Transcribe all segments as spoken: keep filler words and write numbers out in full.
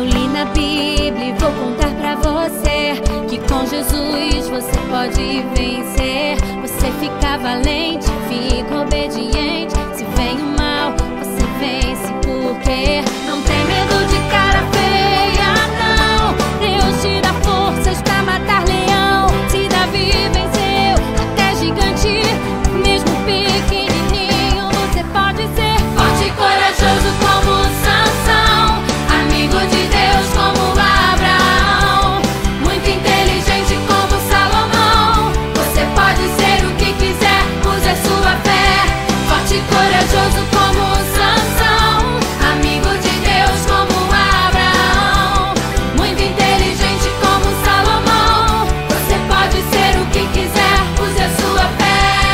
li na Bíblia e vou contar pra você que com Jesus você pode vencer. Você fica valente, fica obediente. Se vem o mal, você vence, porque não tem medo de cara feia, não. Deus te dá forças pra matar leão. Se Davi venceu até gigante, mesmo pequenininho, você pode ser forte e corajoso como Sansão, amigo de Deus como Abraão, muito inteligente como Salomão. Você pode ser o que quiser, use a sua fé. Forte e corajoso como Sansão, amigo de Deus como Abraão, muito inteligente como Salomão. Você pode ser o que quiser, use a sua fé.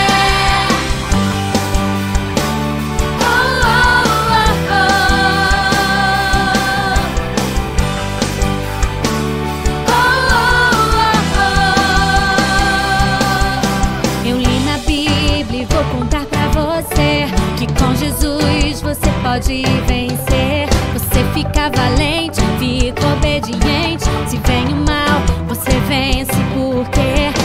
Oh, oh, oh, oh. Oh, oh, oh. Eu li na Bíblia e vou contar pra você que com Jesus você pode vencer. Você fica valente, fica obediente. Se vem o mal, você vence, porque